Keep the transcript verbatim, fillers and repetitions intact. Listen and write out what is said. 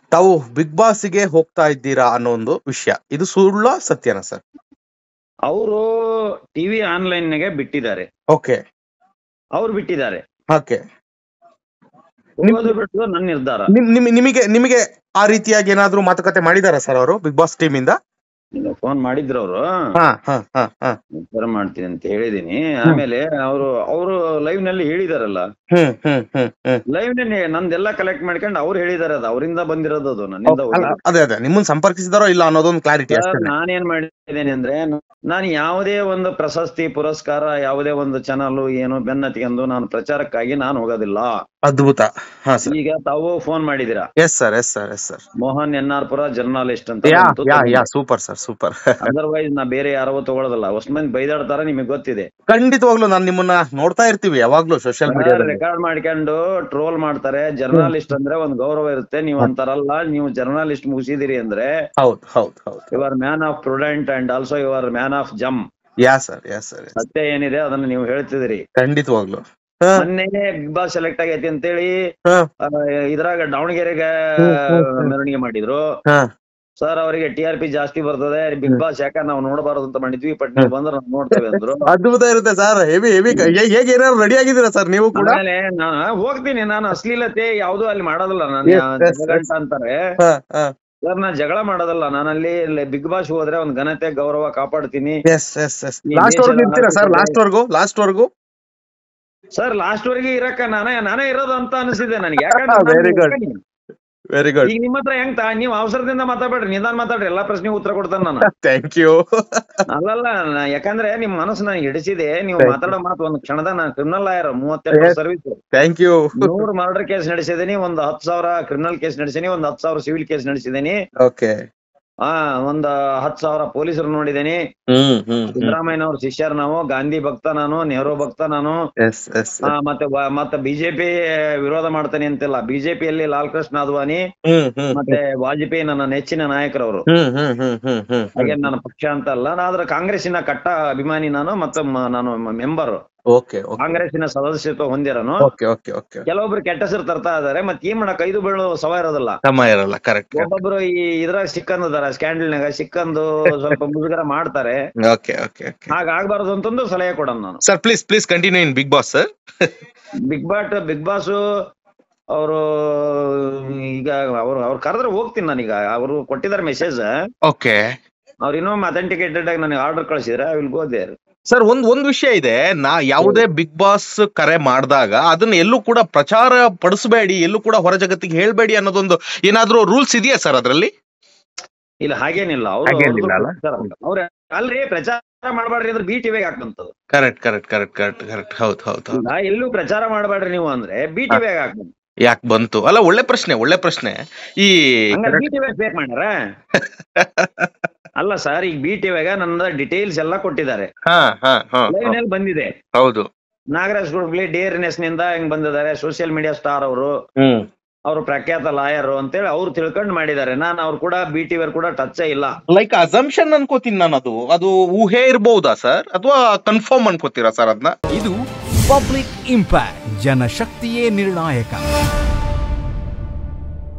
ತಾವು ಬಿಗ್ ಬಾಸ್ಗೆ ಹೋಗ್ತಾ ಇದ್ದೀರಾ ಅನ್ನೋ ಒಂದು ವಿಷಯ, ಇದು ಸುಳ್ಳ ಸತ್ಯನಾ ಸರ್? ಅವರು ಟಿವಿ ಆನ್ಲೈನ್ ನಾಗೆ ಬಿಟ್ಟಿದ್ದಾರೆ. ಓಕೆ ಅವ್ರು ಬಿಟ್ಟಿದ್ದಾರೆ. ಓಕೆ ಹೋಗೋದು ಬಿಟ್ಟು ನನ್ನ ನಿರ್ಧಾರ. ನಿಮಗೆ ನಿಮಗೆ ಆ ರೀತಿಯಾಗಿ ಏನಾದ್ರು ಮಾತುಕತೆ ಮಾಡಿದಾರಾ ಸರ್ ಅವರು ಬಿಗ್ ಬಾಸ್ ಟೀಮ್ ಇಂದ? ಫೋನ್ ಮಾಡಿದ್ರು ಅವರು, ವಿಚಾರ ಮಾಡ್ತೀನಿ ಅಂತ ಹೇಳಿದೀನಿ. ಆಮೇಲೆ ಅವರು ಅವರು ಲೈವ್ ನಲ್ಲಿ ಹೇಳಿದಾರಲ್ಲ, ಲೈವ್ ನಲ್ಲಿ ನಂದೆಲ್ಲ ಕಲೆಕ್ಟ್ ಮಾಡ್ಕೊಂಡು ಅವ್ರು ಹೇಳಿದಾರೆ, ಅದು ಅವರಿಂದ ಬಂದಿರೋದು, ಅದು ನನ್ನಿಂದ. ಅದೇ ಅದೇ ನಿಮ್ಮನ್ನ ಸಂಪರ್ಕಿಸಿದಾರೋ ಇಲ್ಲ ಅನ್ನೋದೊಂದು ಕ್ಲಾರಿಟಿ. ನಾನೇನ್ ಮಾಡಿದ್ದೇನೆ ಅಂದ್ರೆ, ನಾನು ಯಾವುದೇ ಒಂದು ಪ್ರಶಸ್ತಿ ಪುರಸ್ಕಾರ ಯಾವುದೇ ಒಂದು ಚಾನಲ್ ಏನು ಬೆನ್ನತ್ತಿಕೊಂಡು ನಾನು ಪ್ರಚಾರಕ್ಕಾಗಿ ನಾನು ಹೋಗೋದಿಲ್ಲ. ಅದ್ಭುತ. ಈಗ ತಾವು ಫೋನ್ ಮಾಡಿದಿರಾ? Yes sir, yes sir, yes sir. Mohan N R Pura journalist ಅಂತ. Super sir, super. ಅದರ್ವೈಸ್ ನಾ ಬೇರೆ ಯಾರೋ ತಗೊಳ್ಳೋದಲ್ಲ. ಅಷ್ಟು ಮಂದಿ ಬೈದಾಡ್ತಾರ, ನಿಮಗೆ ಗೊತ್ತಿದೆ. ಖಂಡಿತವಾಗ್ಲು ನಾನು ನಿಮ್ಮನ್ನ ನೋಡ್ತಾ ಇರ್ತೀವಿ ಯಾವಾಗ್ಲೂ ಸೋಷಿಯಲ್ ಮೀಡಿಯಾ. ರೆಕಾರ್ಡ್ ಮಾಡ್ಕೊಂಡು ಟ್ರೋಲ್ ಮಾಡ್ತಾರೆ. ಜರ್ನಲಿಸ್ಟ್ ಅಂದ್ರೆ ಒಂದ್ ಗೌರವ ಇರುತ್ತೆ. ನೀವ್ ಅಂತಾರಲ್ಲ, ನೀವು ಜರ್ನಲಿಸ್ಟ್ ಮುಗಿಸಿದಿರಿ ಅಂದ್ರೆ ಹೌದು ಹೌದು ಹೌದು, you are man of prudent and also you are man of gem. Yeah sir, yeah sir. ಸತ್ಯ ಏನಿದೆ ಅದನ್ನ ನೀವು ಹೇಳ್ತಿದ್ರಿ. ಖಂಡಿತವಾಗ್ಲು. ಮೊನ್ನೆ ಬಿಗ್ ಬಾಸ್ ಸೆಲೆಕ್ಟ್ ಆಗೈತಿ ಅಂತೇಳಿ ಇದ್ರಾಗ ದಾವಣಗೆರೆಗೆ ಮೆರವಣಿಗೆ ಮಾಡಿದ್ರು. ಸರ್ ಅವರಿಗೆ ಟಿ ಆರ್ ಪಿ ಜಾಸ್ತಿ ಬರ್ತದೆ, ಬಿಗ್ ಬಾಸ್ ಯಾಕ ನಾವು ನೋಡಬಾರದು ಅಂತ ಮಾಡಿದ್ವಿ, ಬಟ್ ನೀವು ಬಂದ್ರೆ ನಾವು ನೋಡ್ತೇವೆ ಅಂದ್ರು. ಅದ್ಭುತ ಇರುತ್ತೆ ಸರ್. ಹೆವಿ ಹೆವಿ ಹೇಗೆ ಏನಾದ್ರು ರೆಡಿ ಆಗಿದ್ದೀರಾ ಸರ್ ನೀವು ಕೂಡ? ಆಮೇಲೆ ನಾನು ಹೋಗ್ತೀನಿ, ನಾನು ಅಶ್ಲೀಲತೆ ಯಾವ್ದು ಅಲ್ಲಿ ಮಾಡೋದಿಲ್ಲ. ನಾನು ಅಂತಾರೆ ಸರ್, ನಾ ಜಗಳ ಮಾಡೋದಲ್ಲ. ನಾನು ಅಲ್ಲಿ ಬಿಗ್ ಬಾಸ್ ಹೋದ್ರೆ ಒಂದ್ ಘನತೆ ಗೌರವ ಕಾಪಾಡ್ತೀನಿ. ಸರ್ ಲಾಸ್ಟ್ ವರೆಗೆ ಇರಕ್ಕ ನಾನೇ ನಾನೇ ಇರೋದು ಅಂತ ಅನಿಸಿದೆ ನನಗೆ. ಯಾಕಂದ್ರೆ ವೆರಿ ಗುಡ್. ಈಗ ನಿಮ್ಮ ಹತ್ರ ಹೆಂಗ್ ನೀವು ಅವಸರದಿಂದ ಮಾತಾಡ್ಬೇಡ್ರಿ, ನಿಧಾನ ಮಾತಾಡ್ರಿ, ಎಲ್ಲಾ ಪ್ರಶ್ನೆಗೆ ಉತ್ತರ ಕೊಡ್ತಾನೆ ನಾನು. Thank you. ಅಲ್ಲಲ್ಲ, ಯಾಕಂದ್ರೆ ನಿಮ್ ಮನಸ್ಸು ನಾನು ಹಿಡಿಸಿದೆ. ನೀವು ಮಾತಾಡೋ ಮಾತು ಒಂದು ಕ್ಷಣದ ನಾನು ಕ್ರಿಮಿನಲ್ ಲಾಯರ್, ಮೂವತ್ತೆರಡು ಸರ್ವಿಸ್. Thank you. ನೂರು ಮರ್ಡರ್ ಕೇಸ್ ನಡೆಸಿದೀನಿ, ಒಂದ್ ಹತ್ತು ಸಾವಿರ ಕ್ರಿಮಿನಲ್ ಕೇಸ್ ನಡೆಸಿದೀನಿ, ಒಂದ್ ಹತ್ತು ಸಾವಿರ ಸಿವಿಲ್ ಕೇಸ್ ನಡೆಸಿದೀನಿ. ಓಕೆ. ಆ ಒಂದ್ ಹತ್ತು ಸಾವಿರ ಪೊಲೀಸರು ನೋಡಿದೀನಿ. ಸಿದ್ದರಾಮಯ್ಯನವ್ರ ಶಿಷ್ಯರ್ ನಾವು, ಗಾಂಧಿ ಭಕ್ತ ನಾನು, ನೆಹರು ಭಕ್ತ ನಾನು. ಮತ್ತೆ ಮತ್ತೆ ಬಿಜೆಪಿ ವಿರೋಧ ಮಾಡ್ತಾನೆ ಅಂತಿಲ್ಲ. ಬಿಜೆಪಿಯಲ್ಲಿ ಲಾಲ್ ಕೃಷ್ಣ ಅದ್ವಾನಿ ಮತ್ತೆ ವಾಜಪೇಯಿ ನನ್ನ ನೆಚ್ಚಿನ ನಾಯಕರವರು. ಹಾಗೆ ನನ್ನ ಪಕ್ಷ ಅಂತ ಅಲ್ಲ, ಆದ್ರೆ ಕಾಂಗ್ರೆಸ್ಸಿನ ಕಟ್ಟ ಅಭಿಮಾನಿ ನಾನು, ಮತ್ತೆ ನಾನು ಮೆಂಬರ್, ಕಾಂಗ್ರೆಸ್ಸಿನ ಸದಸ್ಯತ್ವ ಹೊಂದಿರನು. ಕೆಲವೊಬ್ರು ಕೆಟ್ಟ ಹೆಸರು ತರ್ತಾ ಇದಾರೆ, ಮತ್ತೆ ಏನ್ ಮಾಡಕ್ ಐದು ಬೀಳು ಸಮ ಇರೋದಿಲ್ಲ. ಒಬ್ಬೊಬ್ರು ಈ ಇದ್ರಾಗ ಸಿಕ್ಕಂದಾರ, ಸ್ಕ್ಯಾಂಡಲ್ ನಾಗ ಸಿಕ್ಕಂದು ಸ್ವಲ್ಪ ಮುಜುಗರ ಮಾಡ್ತಾರೆ. ಹಾಗ ಆಗ್ಬಾರ್ದು ಅಂತಂದು ಸಲಹೆ ಕೊಡೋಣ ನಾನು. Sir please please continue in big boss. Sir big ಬಾಟ್ ಬಿಗ್ ಬಾಸ್ ಅವರು ಈಗ ಅವ್ರು ಅವ್ರು ಕರೆದ್ರೆ ಹೋಗ್ತೀನಿ ನಾನೀಗ. ಅವರು ಕೊಟ್ಟಿದ್ದಾರೆ ಮೆಸೇಜ್. ಓಕೆ. ಅವ್ರು ಇನ್ನೊಮ್ಮೆ ಅಥೆಂಟಿಕೇಟೆಡ್ ಆಗಿ ನನಗೆ ಆರ್ಡರ್ ಕಳಿಸಿದ್ರೆ I will go there. Sir ಒಂದ್ ಒಂದ್ ವಿಷಯ ಇದೆ, ನಾ ಯಾವುದೇ ಬಿಗ್ ಬಾಸ್ ಕರೆ ಮಾಡಿದಾಗ ಅದನ್ನ ಎಲ್ಲೂ ಕೂಡ ಪ್ರಚಾರ ಪಡಿಸಬೇಡಿ, ಎಲ್ಲೂ ಕೂಡ ಹೊರ ಜಗತ್ತಿಗೆ ಹೇಳ್ಬೇಡಿ ಅನ್ನೋದೊಂದು ಏನಾದ್ರೂ ರೂಲ್ಸ್ ಇದೆಯಾ ಸರ್ ಅದ್ರಲ್ಲಿ? ಇಲ್ಲ, ಹಾಗೇನಿಲ್ಲ. ಅವ್ರ ಅಲ್ರಿ ಪ್ರಚಾರ ಮಾಡಬೇಡ್ರಿ ಅಂದ್ರೆ ಬಿ ಟಿವಿಗೆ ಹಾಕಂತದ್ದು. Correct correct correct correct correct ಹೌದು ಹೌದು. ಎಲ್ಲೂ ಪ್ರಚಾರ ಮಾಡಬೇಡ್ರಿ ನೀವು ಅಂದ್ರೆ ಬಿ ಟಿವಿಗೆ ಹಾಕಂತ. ಯಾಕೆ ಬಂತು? ಅಲ್ಲ, ಒಳ್ಳೆ ಪ್ರಶ್ನೆ, ಒಳ್ಳೆ ಪ್ರಶ್ನೆ. ಈ ಬಿ ಟಿವಿ ಬೇಕ್ ಮಾಡ್ಯಾರ ಅಲ್ಲ ಸರ್, ಈಗ ಬಿ ಟಿವಿಗ ನನ್ನ ಡಿಟೇಲ್ಸ್ ಎಲ್ಲ ಕೊಟ್ಟಿದ್ದಾರೆ, ಲೈವ್ ನಲ್ಲಿ ಬಂದಿದೆ. ಹೌದು. ನಾಗರಾಜ್ ಗುಡ್ಗ್ಲಿ ಡೇರ್ನೆಸ್ ನಿಂದ ಹೆಂಗ್ ಬಂದಿದ್ದಾರೆ, ಸೋಷಿಯಲ್ ಮೀಡಿಯಾ ಸ್ಟಾರ್ ಅವರು, ಅವರು ಪ್ರಖ್ಯಾತ ಲಾಯರ್ ಅಂತೇಳಿ ಅವ್ರು ತಿಳ್ಕೊಂಡ್ ಮಾಡಿದ್ದಾರೆ. ನಾನು ಅವ್ರು ಕೂಡ ಬಿ ಟಿವಿ ಕೂಡ ಟಚ್ ಇಲ್ಲ. ಲೈಕ್ ಅಸಂಪ್ಷನ್ ಅನ್ಕೋತೀನಿ ನಾನು. ಅದು ಅದು ಊಹೆ ಇರಬಹುದಾ ಸರ್, ಅಥವಾ ಕನ್ಫರ್ಮ್ ಅನ್ಕೋತೀರಾ ಸರ್ ಅದನ್ನ? ಇದು ಪಬ್ಲಿಕ್ ಇಂಪ್ಯಾಕ್ಟ್, ಜನಶಕ್ತಿಯೇ ನಿರ್ಣಾಯಕ.